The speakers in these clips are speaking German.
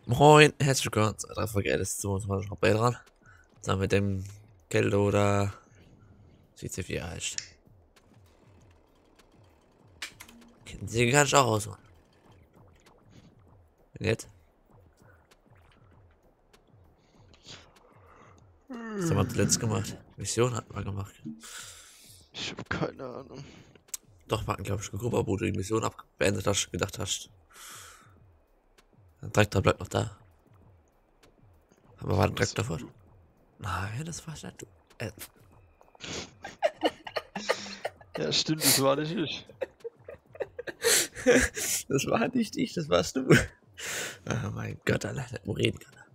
Moin, herzlich willkommen zu einer Folge LS22 Hauptbay dran. Zusammen mit dem Keldo oder CC4 heißt. Kennen Sie gar nicht auch aus, Mann. Und jetzt? Was haben wir zuletzt gemacht? Mission hatten wir gemacht. Ich habe keine Ahnung. Doch, wir hatten, glaube ich, geguckt, wo du die Mission beendet hast, gedacht hast. Der Traktor bleibt noch da. Aber war der Was Traktor fort? du? Nein, das war nicht du. Ja, stimmt, das war nicht ich. Das war nicht ich, das warst du. Oh mein Gott, allein nicht mehr reden kann.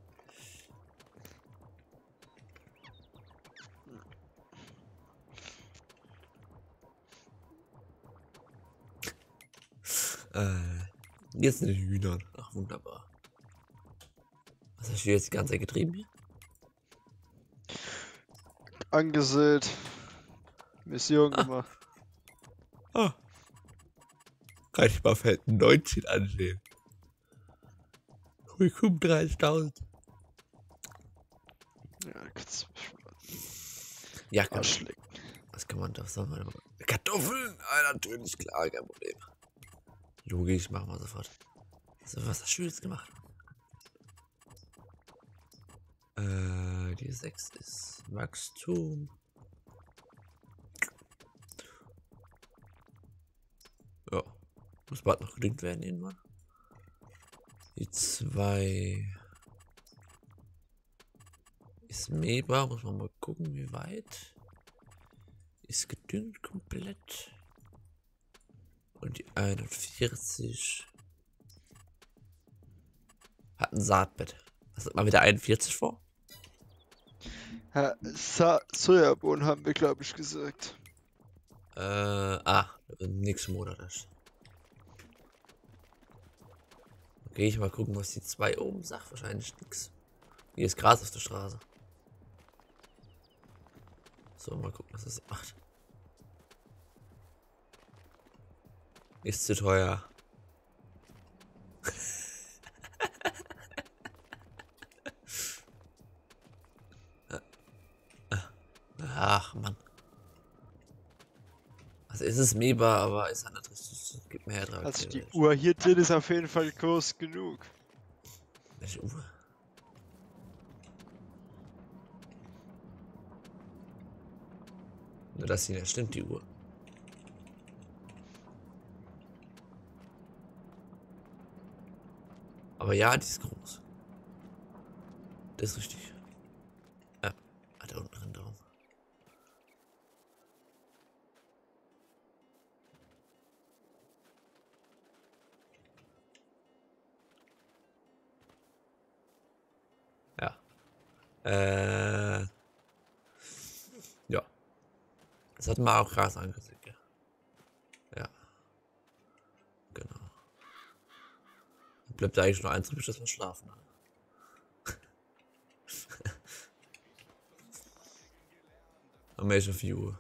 Jetzt sind die Hühnern. Ach, wunderbar. Was hast du jetzt die ganze Zeit getrieben hier? Angesät. Mission Ah, gemacht. ah. Kann ich mal Feld 19 ansehen. Curriculum 30.000. Ja, kannst Ja, du Arschlecken. was kann man da sagen? Kartoffeln? Ah, natürlich, klar, kein Problem. Logisch, machen wir sofort. So, was hast du jetzt gemacht? Die 6 ist Wachstum. Ja, muss bald noch gedüngt werden irgendwann. Die 2 ist mähbar, muss man mal gucken, wie weit. Ist gedüngt komplett. Und die 41 hat ein Saatbett. Was hat man mit der 41 vor? Ja, Sojabohnen haben wir, glaube ich, gesagt. Nächsten Monat ist. Okay, ich mal gucken, was die 2 oben sagt. Wahrscheinlich nix. Hier ist Gras auf der Straße. So, mal gucken, was das macht. Ist zu teuer. Ach, Mann. Also ist es mähbar, aber ist halt nicht richtig. Es gibt mehr Ertrag. Also die Uhr hier drin ist auf jeden Fall groß genug. Welche Uhr? Nur dass sie nicht stimmt, die Uhr. Aber ja, die ist groß. Das ist richtig. Ja, da unten drin darum. Ja. Ja. Das hat man auch Gras angesehen. Ja. Genau. Bleibt da eigentlich nur eins übrig, dass wir schlafen. Am welcher 4 Uhr?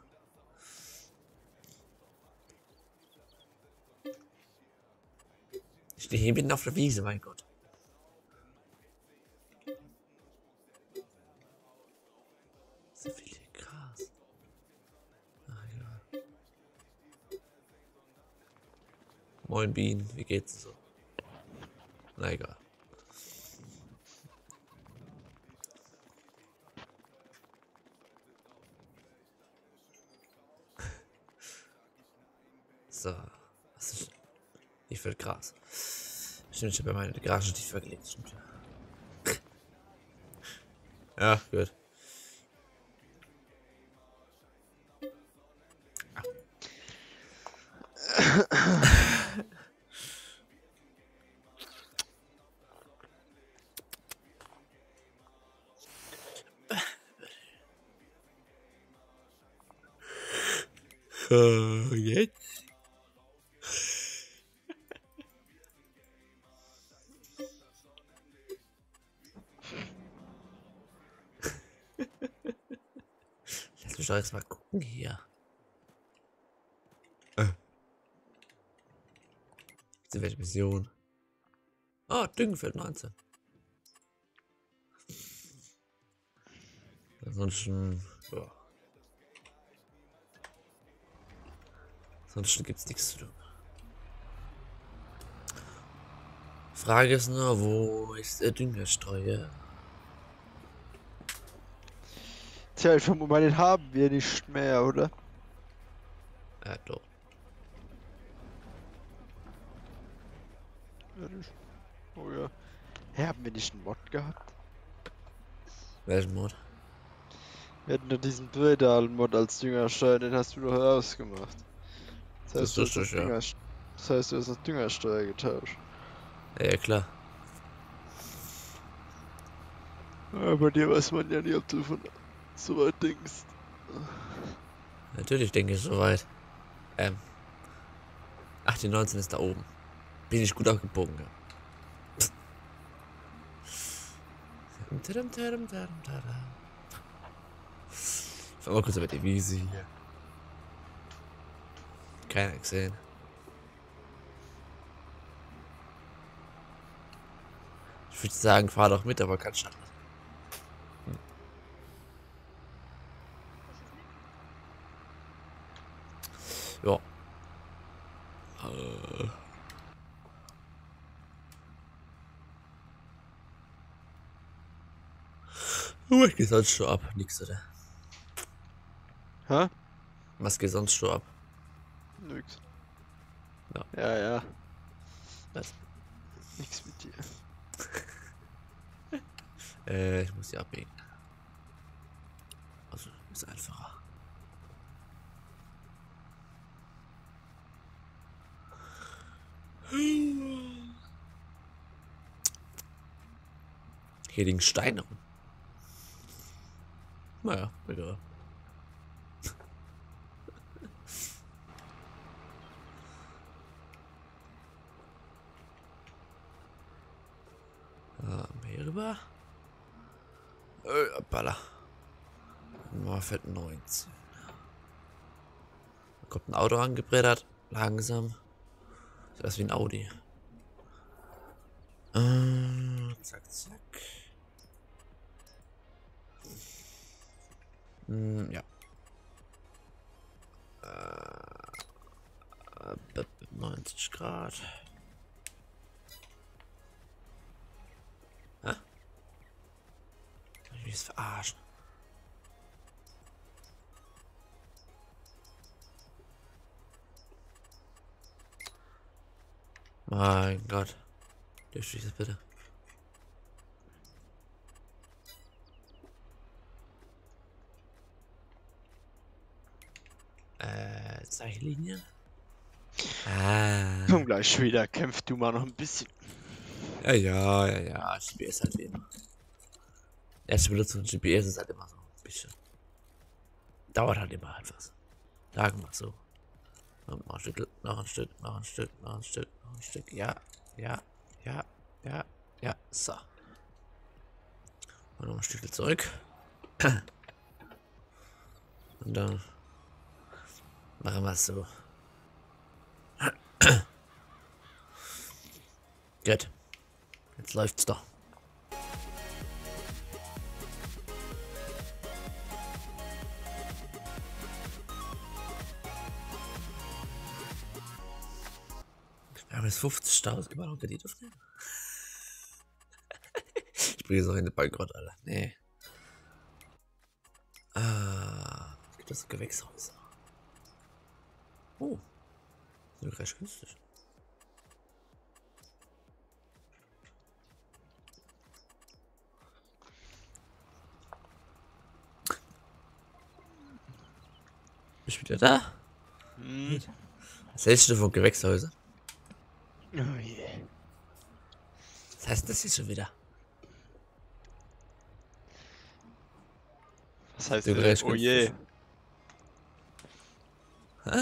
Ich stehe hier mitten auf der Wiese, mein Gott. So viel Gras. Ach ja. Moin Bienen, wie geht's so? Na egal. So. Was ist. Ich will Gras. Stimmt, ich habe ja meine Garage tiefer gelegt. Stimmt. Ja, gut. Jetzt? Lass mich doch jetzt mal gucken hier. Welche Mission? Ah, Düngenfeld 19. Ansonsten, ja. Ansonsten gibt's nichts zu tun. Frage ist nur, wo ist der Düngerstreuer? Tja, ich vermute mal, den haben wir nicht mehr, oder? Doch. Ehrlich? Oh ja. Hä, haben wir nicht einen Mod gehabt? Welchen Mod? Wir hatten doch diesen Bredal-Mod als Düngersteuer, den hast du doch ausgemacht. Das ist Du hast richtig, ja. Das heißt, du hast das Düngersteuer getauscht. Ja, klar. Ja, bei dir weiß man ja nie, ob du von so weit denkst. Natürlich denke ich soweit. 1819 ist da oben. Bin ich gut abgebogen, ja. Fahr mal kurz über die Wiese hier. Keiner gesehen. Ich würde sagen, fahr doch mit, aber kein Schatten. Ja. Was geht sonst schon ab? Nix, oder? Hä? Was geht sonst schon ab? Nix. Ja. Ja, ja. Was? Nix mit dir. Ich muss hier abbiegen. Also, ist einfacher. Hier liegen Steine rum. Naja, egal. Hier rüber. Baller. Mal fährt 19. Da kommt ein Auto angebrettert. Langsam. Sieht aus wie ein Audi. Zack, zack. Ja. 90 Grad. Hä? Ich will es verarschen. Mein Gott. Durchschieß bitte. Zeichenlinie. Komm gleich wieder, kämpf du mal noch ein bisschen. Ja. GPS halt wie immer. Erste Benutzung von GPS ist halt immer so ein bisschen. Dauert halt immer etwas. Sagen wir so. Und noch ein Stück, noch ein Stück, noch ein Stück, noch ein Stück, noch ein Stück. Ja. So. Und noch ein Stück zurück. Und dann machen wir es so. Gut. Jetzt läuft's doch. Wir haben jetzt 50.000 gemacht und Kredit aufnehmen. Ich bringe es auch in den Bankrott, Alter. Nee. Es gibt das Gewächshaus. Oh. Das ist recht günstig. Bist du wieder da? Hm. Was hältst du von Gewächshäusern? Oh yeah. Was heißt das hier schon wieder? Was heißt Du denn? recht Oh günstig. je. Hä?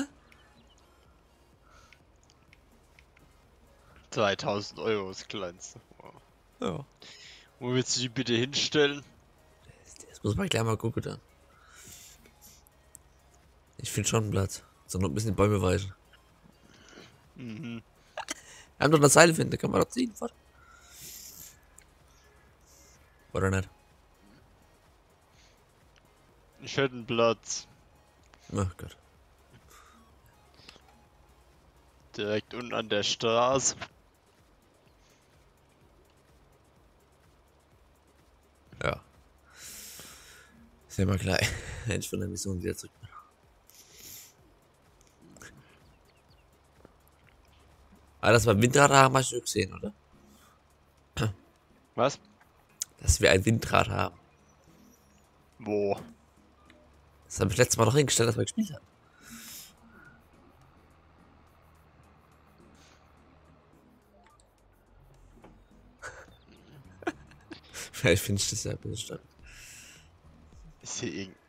2000 Euro das kleinste. Wow. Ja. Wo willst du die bitte hinstellen? Das muss man gleich mal gucken dann. Ich finde schon einen Platz. So noch ein bisschen Bäume weichen. Mhm. Wir haben doch eine Seile finden, kann man doch ziehen. Warte. Oder nicht? Ich hätte einen Platz. Oh Gott. Direkt unten an der Straße. Ja. Sehen wir gleich. Wenn ich von der Mission wieder zurück bin. Aber das beim Windrad haben, hast du gesehen, oder? Was? Dass wir ein Windrad haben. Wo? Das habe ich letztes Mal noch hingestellt, dass wir gespielt haben. Vielleicht finde ich das ja ein bisschen stark. Ist hier irgend...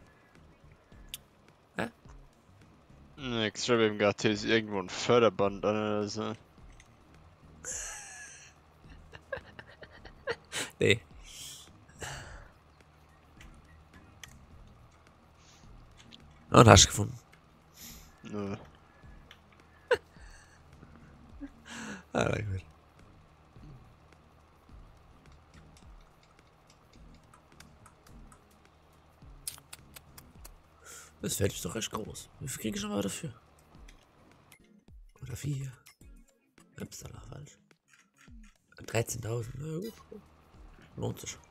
Hä? Ne, ich schreibe eben gerade, hier ist irgendwo ein Förderband an oder so. Nee. Und hast du gefunden. Nö. Ah, na gut. Das Feld ist doch recht groß. Wie viel kriege ich noch mal dafür? Oder 4? Upsala, falsch. 13.000. Na gut. Lohnt sich.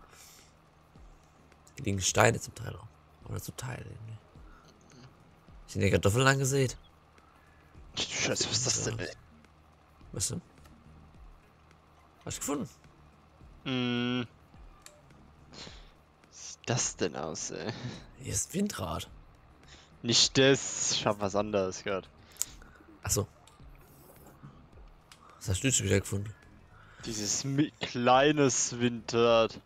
Hier liegen Steine zum Teil rum. Oder zum Teil irgendwie. Sind die Kartoffeln angesät? Scheiße, was ist das denn, ey? Was denn? Hast du gefunden? Hm. Was sieht das denn aus, ey? Hier ist Windrad. Nicht das, ich hab was anderes gerade. Achso. Was hast du schon wieder gefunden? Dieses kleines Windrad.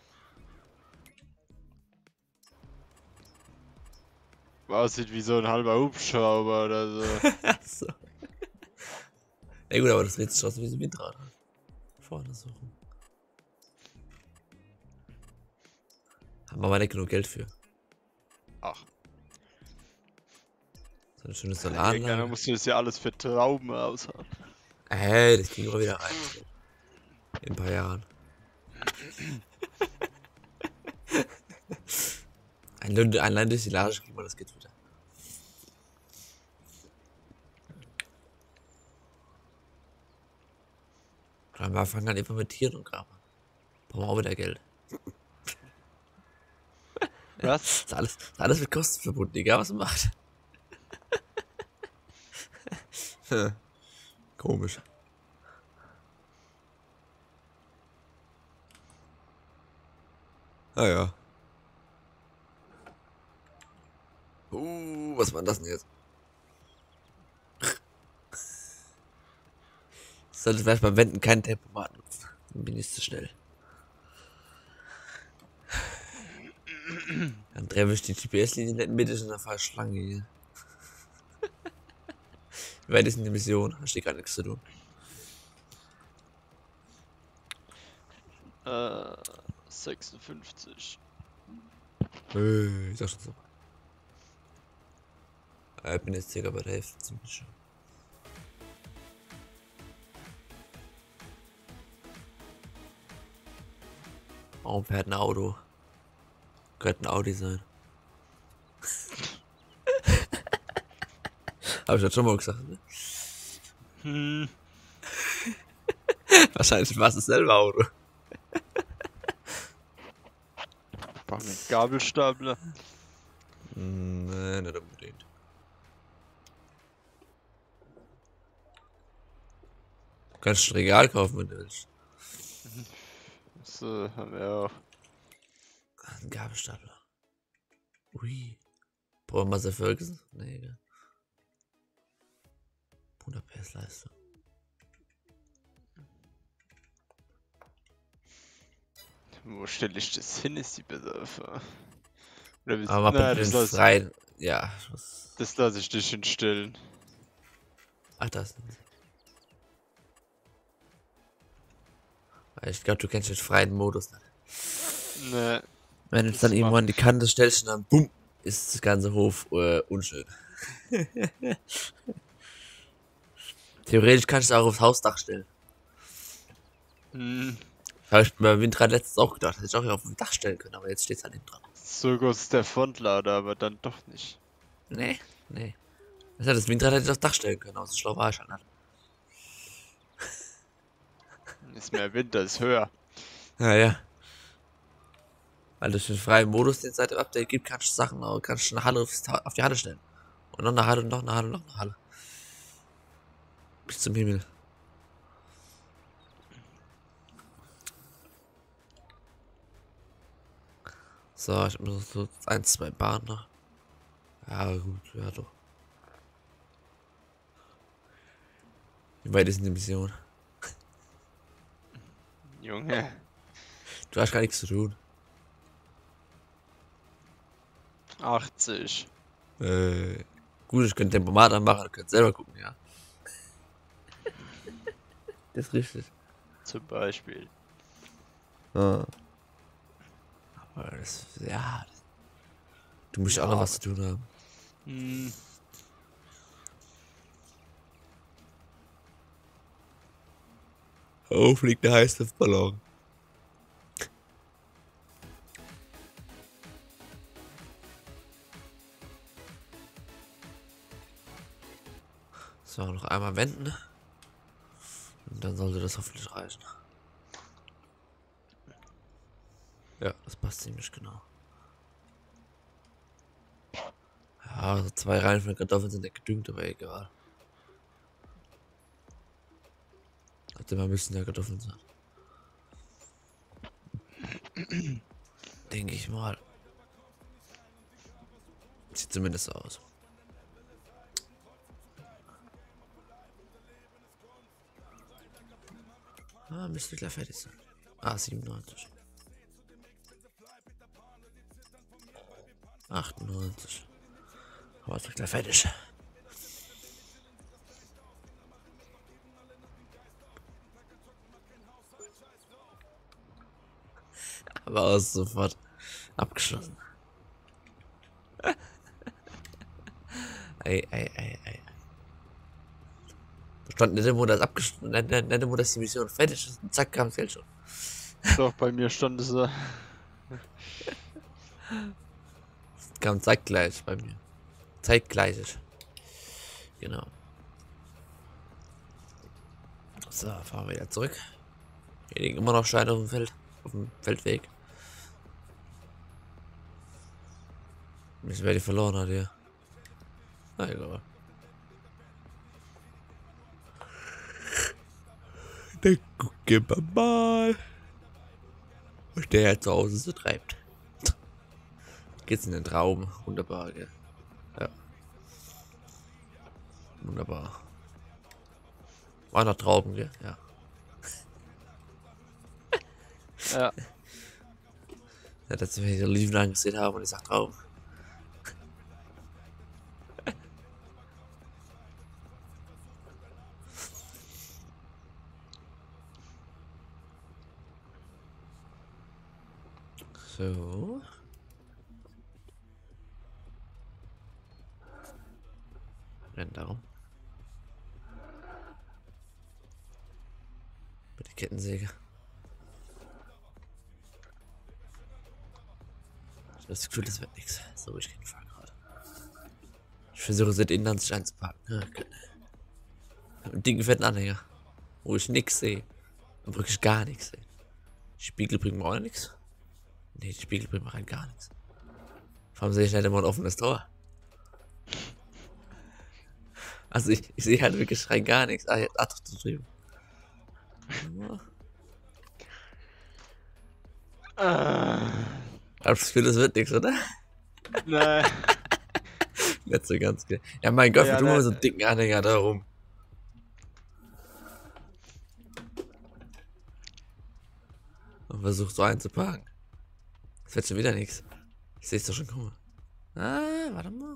Aussieht wie so ein halber Hubschrauber oder so. Achso. Ja gut, aber das dreht sich aus wie so ein Windrad. Vorne suchen. Haben wir aber nicht genug Geld für. Ach. So eine schöne Dann Solaranlage. musst du das ja alles für Trauben aushauen. Hey, das kriegen wir wieder rein. In ein paar Jahren. Allein durch die Lage kriegen wir das geht wieder. Dann wir fangen an einfach mit Tieren und Graben. Brauchen wir auch wieder Geld. Was? Das ist alles mit Kosten verbunden, egal was man macht. Komisch. Ah ja. Was war das denn jetzt? Ich sollte vielleicht beim Wenden kein Tempomat nutzen. Dann bin ich zu schnell. Dann treffe ich die GPS-Linie nicht mittig und dann fahre ich Schlange hier. Wie weit ist denn die Mission? Da steht gar nichts zu tun. 56. Ich sag schon so. Ich bin jetzt circa bei der Hälfte ziemlich schon. Warum fährt ein Auto? Könnte ein Audi sein. Hab ich das schon mal gesagt, ne? Hm. Wahrscheinlich war es dasselbe Auto. Brauchen einen Gabelstapler. Nee, nicht unbedingt. Du kannst ein Regal kaufen, wenn du willst. So, haben wir auch. Ein Gabelstapler. Ui. Brauchen wir Masse Ferguson? Nee, egal. 100 PS Leistung. Wo stelle ich das hin, ist die Bedarfe? Oder wie Aber na, bei den freien. Ja, das lasse ich dich hinstellen. Ach, das sind sie. Ich glaube, du kennst den freien Modus nicht. Ne. Wenn du es dann irgendwo an die Kante stellst und dann bumm, ist das ganze Hof unschön. Theoretisch kannst du es auch aufs Hausdach stellen. Hm. Habe ich beim Windrad letztens auch gedacht, hätte ich auch auf dem Dach stellen können, aber jetzt steht es halt hinten dran. So groß ist der Frontlader, aber dann doch nicht. Nee, nee. Das hätte das Windrad hätte ich aufs Dach stellen können, aber so schlau war ich halt nicht. Ist mehr Winter, ist höher. Ja, ja. Weil durch den freien Modus, den es seit dem Update gibt, kannst du Sachen, kannst du eine Halle auf die Halle stellen. Und noch eine Halle, und noch eine Halle, und noch eine Halle. Bis zum Himmel. So, ich muss so 1, 2 Bahnen noch. Ja, gut, ja doch. Wie weit ist denn die Mission? Junge. Du hast gar nichts zu tun. 80. Gut, ich könnte Tempomat anmachen, du könnt selber gucken, ja. Das ist richtig. Zum Beispiel. Ja. Aber das, ja. Du musst ja auch noch was zu tun haben. Hm. Oh, fliegt der Heißluftballon. So, noch einmal wenden. Und dann sollte das hoffentlich reichen. Ja, das passt ziemlich genau. Ja, so 2 Reihen von Kartoffeln sind nicht gedüngt, aber egal. Also immer müssen ja Kartoffeln sein. Denke ich mal. Sieht zumindest so aus. Ah, müsste gleich fertig sein. Ah, 97. 98. Aber ist doch gleich fertig. Aber auch sofort abgeschlossen. Ey. Da stand nicht immer, dass abgeschlossen, nicht immer, dass die Mission fertig ist. Und zack, kam das Geld schon. Doch, bei mir stand es da. Kam zeitgleich bei mir. Zeitgleich. Genau. So, fahren wir wieder zurück. Hier liegen immer noch Steine auf dem Feld. Auf dem Feldweg. Wissen, wer die verloren hat hier. Na egal. Dann gucken wir mal, was der jetzt zu Hause so treibt. Geht's in den Traum. Wunderbar, gell? Ja. Wunderbar. War noch Trauben, gell? Ja. Ja. Ja, dass wir die Oliven angesehen haben und ich sag Trauben. So. Rennt darum. Mit der Kettensäge. Ich hab das Gefühl, das wird nichts. So, ich keinen Fall gerade. Ich versuche seit innen an sich einzupacken. Ja, okay. Mit einem dicken fetten Anhänger. Wo ich nichts sehe. Und wirklich gar nichts sehe. Spiegel bringen mir auch nichts. Nee, die Spiegel bringen mir rein gar nichts. Warum sehe ich nicht immer ein offenes Tor? Also ich sehe halt wirklich rein gar nichts. Ah, jetzt doch zu drüben. Ich hab das Gefühl, das wird nichts, oder? Nein. Nicht so ganz. Ja, mein Gott, Ja, wir tun mal ne. so einen dicken Anhänger da rum. Und versucht so einzupacken. Das wird schon wieder nichts. Ich sehe es doch schon kommen. Ah, warte mal.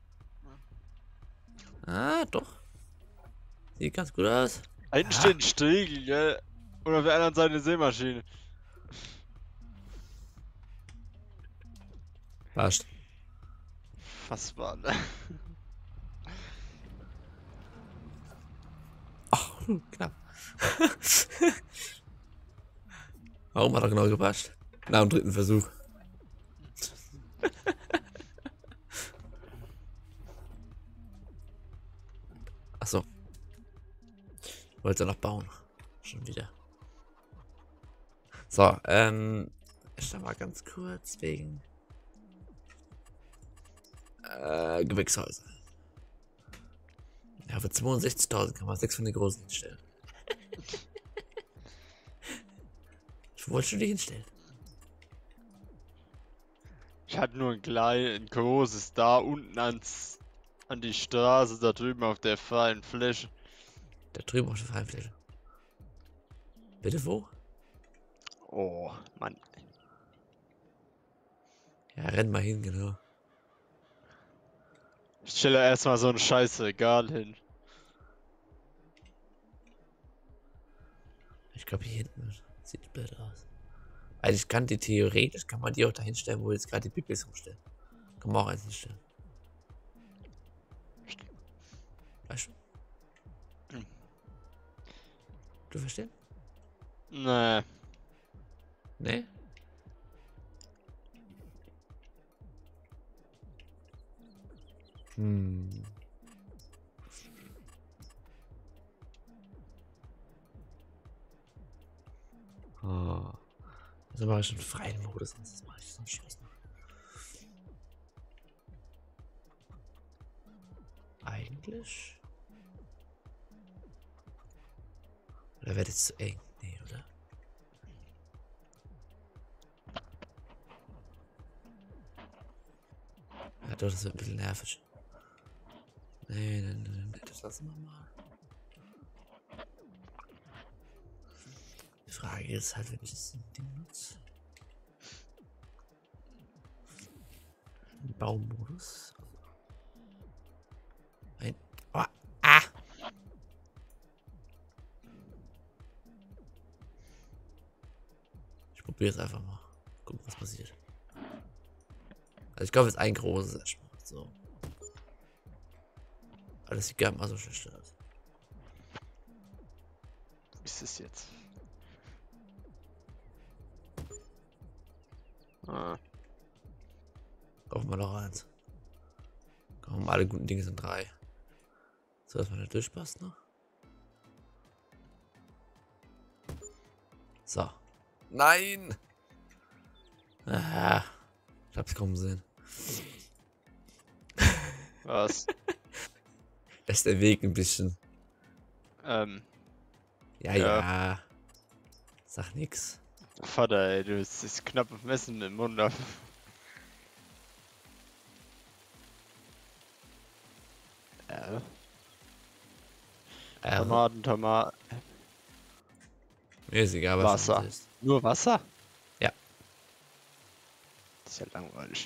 Ah, doch. Sieht ganz gut aus. Da hinten steht ein Striegel, gell? Und auf der anderen Seite eine Sämaschine. Passt. Was war ne? Ach, knapp. Warum hat er genau gepasst? Nach dem 3. Versuch. Achso. Wollte noch bauen. Schon wieder. So, ich schau mal ganz kurz wegen Gewächshäuser. Ja, für 62.000 kann man 6 von den großen hinstellen. Wo wolltest du die hinstellen? Ich hatte nur ein großes da unten an die Straße, da drüben auf der freien Fläche. Da drüben auf der Freifläche. Bitte wo? Oh, Mann. Ja, renn mal hin, genau. Ich stelle erstmal so ein scheiß Regal hin. Ich glaube hier hinten sieht blöd aus. Eigentlich theoretisch kann man die auch da hinstellen, wo jetzt gerade die Bibis rumstellen. Kann man auch eins hinstellen. Weißt du? Hm. Du verstehst? Nee. Nee? Hm. Oh. Also mache ich schon freien Modus, sonst mache ich so einen Scheiß noch. Eigentlich? Oder wäre das zu eng? Nee, oder? Ja, doch, das wird ein bisschen nervig. Nee, das lassen wir mal. Die Frage ist halt, wenn ich das Ding nutze. Baumodus. Nein. Oh, ah! Ich probiere es einfach mal. Gucken, was passiert. Also ich glaube, es ist ein großes erstmal. So. Aber das sieht gar nicht mal so schlecht aus. Wie ist es jetzt? Ah. Kaufen wir noch eins. Komm, alle guten Dinge sind 3. So, dass man da durchpasst noch. So. Nein! Ah, ich hab's kommen sehen. Was? Ist der Weg ein bisschen. Ja. Ja. Sag nix. Vater, ey, du hast das knappe Messen im Mund auf. Ja. Tomaten. Mir ist egal, was Wasser. das ist. Nur Wasser? Ja. Das ist ja langweilig.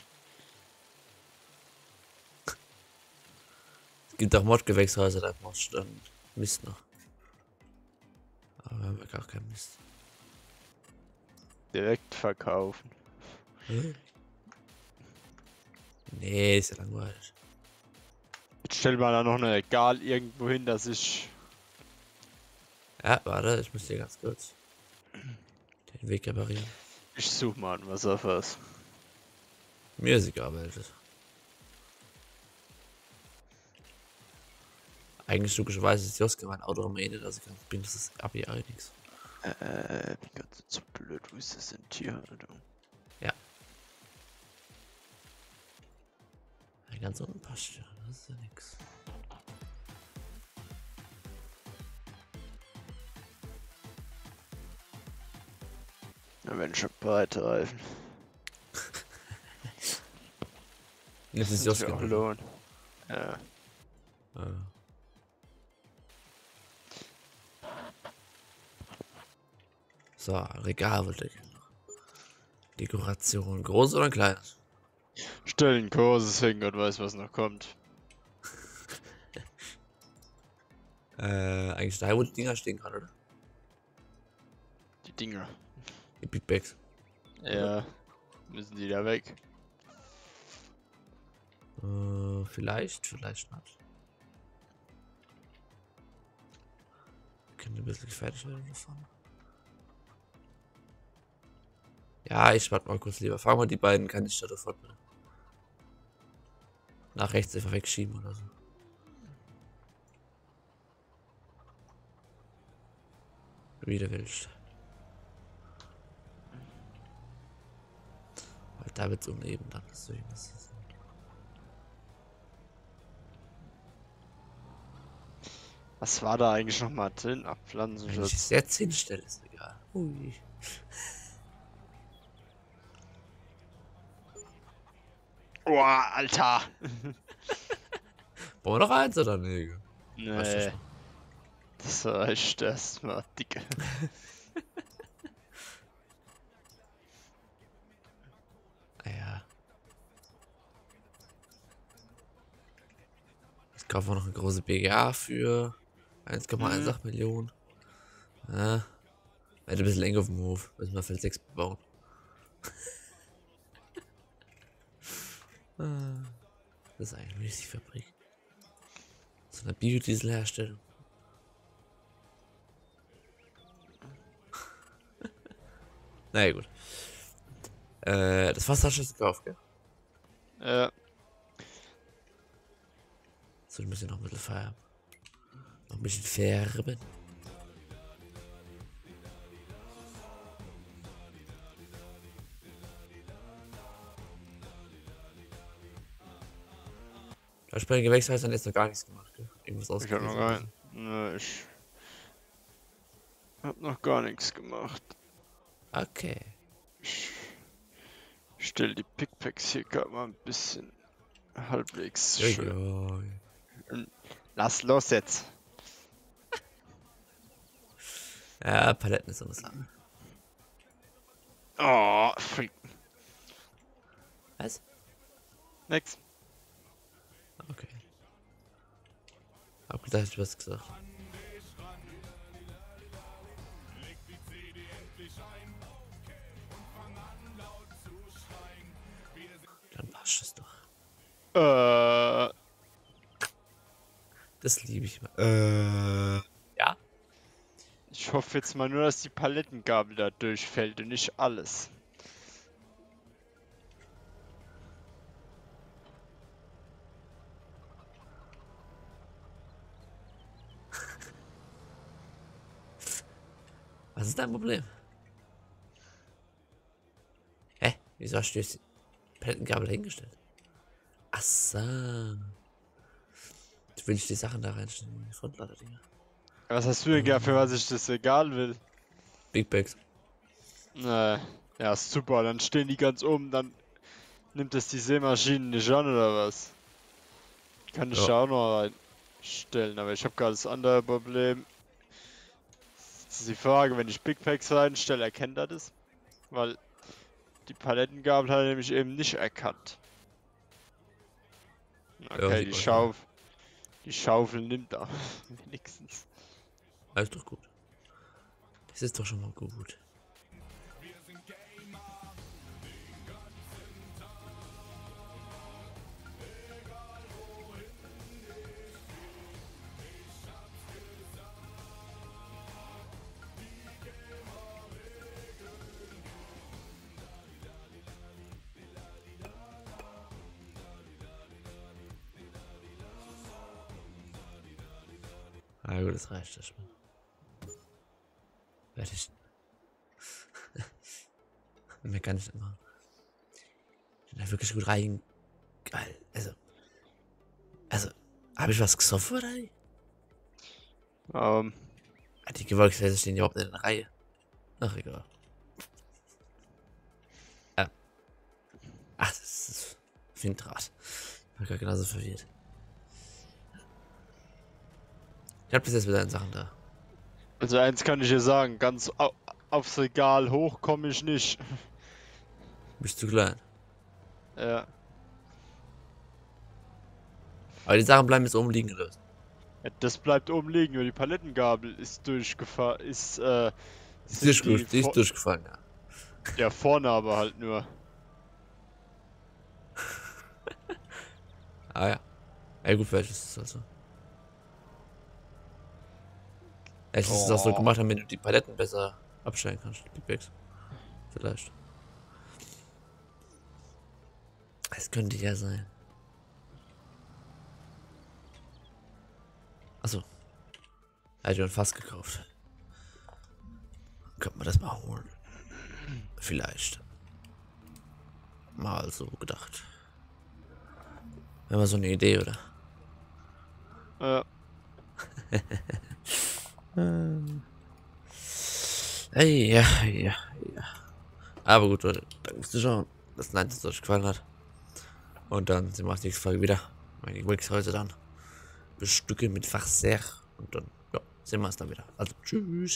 Es gibt auch Mod-Gewächshäuser, da brauchst du dann Mist noch. Aber wir haben ja gar keinen Mist. Direkt verkaufen. Nee, ist ja langweilig. Jetzt stell mal da noch ein Regal irgendwo hin, dass ich. Ja, warte, ich muss hier ganz kurz den Weg reparieren. Ich such mal ein Wasserfass. Mir ist egal, welches. Eigentlich logischerweise ist Joske mein Auto am Ende, also ich bin das ab hier nichts. Wie ganz so blöd, wo ist das denn Tierhaltung? Ja. Ganz unten passt ja, das ist ja nix. Na, wenn schon breite Reifen. Jetzt ist Das sich Joske. auch lohnen. Ja. So, Regal wollte ich noch. Dekoration, groß oder klein? Stell ein großes hin und weiß, was noch kommt. Eigentlich da, wo die Dinger stehen gerade, oder? Die Dinger. Die Big Bags. Ja. Müssen die da weg? Vielleicht nicht. Könnte ein bisschen gefährlich werden davon. Ja, ich warte mal kurz lieber. Fragen wir die beiden, kann ich da sofort bitte. nach rechts einfach wegschieben oder so. Wie du willst. Weil da wird's uneben dann, deswegen ist es. Was war da eigentlich noch mal drin? Ach, Wenn ich Pflanzenschutz. es jetzt hinstelle, ist egal. Ui. Boah, Alter! Wollen wir noch eins oder nee? Weißt du Nee, schon. das war echt erstmal dicke. Naja. Ich kaufe noch eine große BGA für 1,18 Millionen. Ja. Hätte ein bisschen länger auf dem Hof. Müssen wir Feld 6 bauen. Das ist eine Milchfabrik. So eine Biodieselherstellung. Naja, gut. Das Wasser hast du gekauft, gell? So, ein bisschen noch ein bisschen feiern. Noch ein bisschen färben. Da bei den Gewächshäusern jetzt noch gar nichts gemacht, gell? Irgendwas Ich hab noch ausgewiesen. ich hab noch gar nichts gemacht. Okay. Ich stell die Pickpacks hier gerade mal ein bisschen halbwegs schön. Lass los jetzt. Ja, Paletten ist so eine Sache. Oh, freak. Was? Nix. Okay. Hab gedacht, du hast gesagt. Dann passt es doch. Das liebe ich mal. Ja? Ich hoffe jetzt mal nur, dass die Palettengabel da durchfällt und nicht alles. Was ist dein Problem? Hä? Wieso hast du jetzt die Palettengabel hingestellt? Ach so. Du willst die Sachen da reinstellen in die Frontlader-Dinger. Was hast du denn gehabt, für was ich das egal will? Big Bags. Ja, super, dann stehen die ganz oben, dann nimmt es die Sämaschinen nicht an oder was? Kann ich Ja. da auch noch reinstellen, aber ich habe gerade das andere Problem. Das ist die Frage, wenn ich Big Packs reinstelle, erkennt er das? Weil die Palettengabel hat er nämlich eben nicht erkannt. Okay, sieht man schon. die Schaufel nimmt er wenigstens. Alles doch gut. Das ist doch schon mal gut. Ah gut, das reicht das schon. Fertig. Mehr kann ich nicht machen. Ich bin da wirklich gut rein. Geil. Also, habe ich was gesoffen oder nicht? Die Gewölkshäuser stehen überhaupt nicht in der Reihe. Ach, egal. Ach, das ist Windrad. Ich war gerade genauso verwirrt. Ich hab bis jetzt mit deinen Sachen da. Also eins kann ich dir sagen, ganz aufs Regal hoch komme ich nicht. Bist zu klein. Ja. Aber die Sachen bleiben jetzt oben liegen gelöst. Ja, das bleibt oben liegen, nur die Palettengabel ist durchgefahren, Die ist durchgefallen, ja. Ja, vorne aber halt nur. Ah ja. Ja gut, vielleicht ist es also. Vielleicht ist es auch so gemacht, damit du die Paletten besser abstellen kannst, die Bags. Vielleicht. Es könnte ja sein. Achso. Hätte ich fast gekauft. Könnte man das mal holen. Vielleicht. Mal so gedacht. Wäre mal so eine Idee, oder? Ja. Ey, ja. Aber gut, Leute. Danke fürs Zuschauen. Das Nein, dass es euch gefallen hat. Und dann sehen wir uns nächste Folge wieder. Meine Wix heute dann bestücke mit Fachser. Und dann, ja, sehen wir uns dann wieder. Also, tschüss.